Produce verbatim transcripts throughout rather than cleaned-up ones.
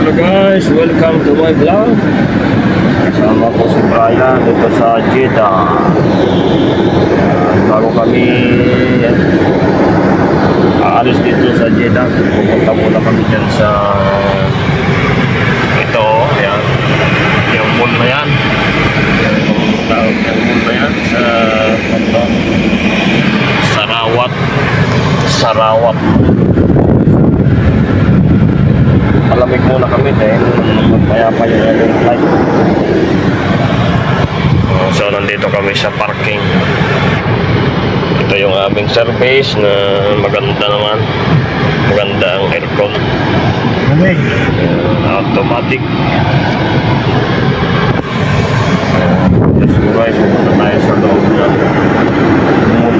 Hello guys, welcome to my vlog. Kasama ko si Brian dito sa Jeddah. Bago kami aalis dito sa Jeddah, pupunta muna kami dyan sa ito, yan, yung mall na yan, yung tawag yung mall na yan sa ito, Sarawat Sarawat. Malamig muna kami dahil magmaya pa yung ating flight. So nandito kami sa parking. Ito yung aming service na maganda naman. Maganda ang aircon. uh, Automatic. Let's go guys, pupunta tayo sa loob na mall.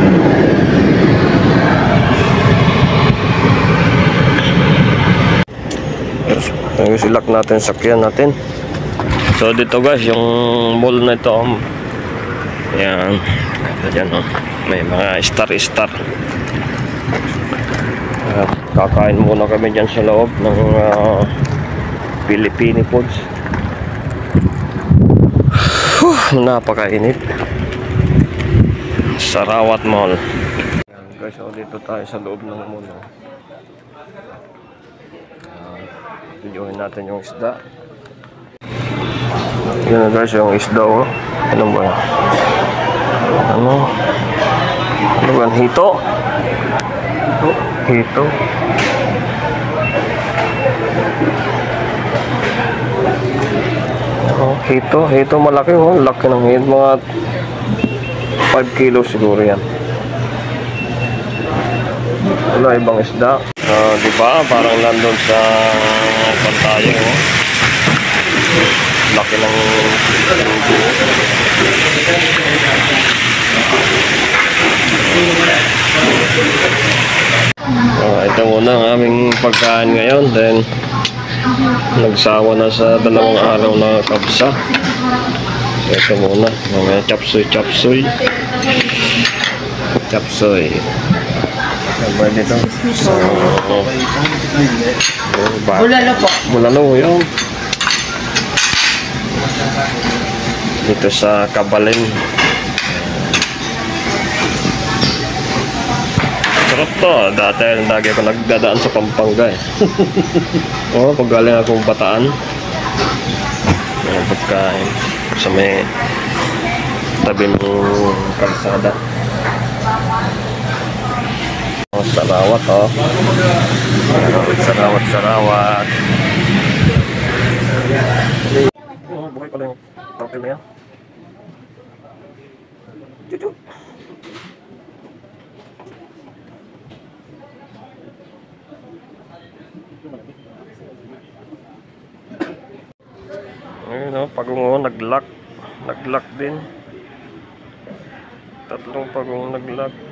Yung silak natin, sakyan natin. So dito guys, yung mall na ito, yan, dyan, oh. May mga star-star. uh, Kakain muna kami dyan sa loob ng uh, Filipino foods. Huh, napakainit. Sarawat Mall. Yan guys, so dito tayo sa loob ng mall. Videoin natin yung isda. Yan guys, yung isda, oh. Ano ba? Ano? Ano ba? Hito? Hito. Oh, hito. Hito malaki, oh. Laki ng hito. Mga five kilos siguro yan. Wala ibang isda. Uh, diba? Parang nandun sa pantayo, oh. Laki ng uh, ito muna ang aming pagkain ngayon. Then nagsawa na sa dalawang araw na kabsa. So, ito muna mga chapsuy chapsuy chapsuy Sabay dito. So, oh. Bulalo po. Bulalo yun. Dito sa Kabalin. Sarap to. Dati lagi ako nagdadaan sa Pampanga, eh. Oh, pag galing akong Bataan. Mga pagkain sa may tabi ng kalsada. Oh, Sarawat, oh. Sarawat, Sarawat. Oh, buhay pala yung turtle na yan. Chuchu. Ayun, oh, pagungo, nag-lock. Nag-lock din. Tatlong pagungo nag-lock.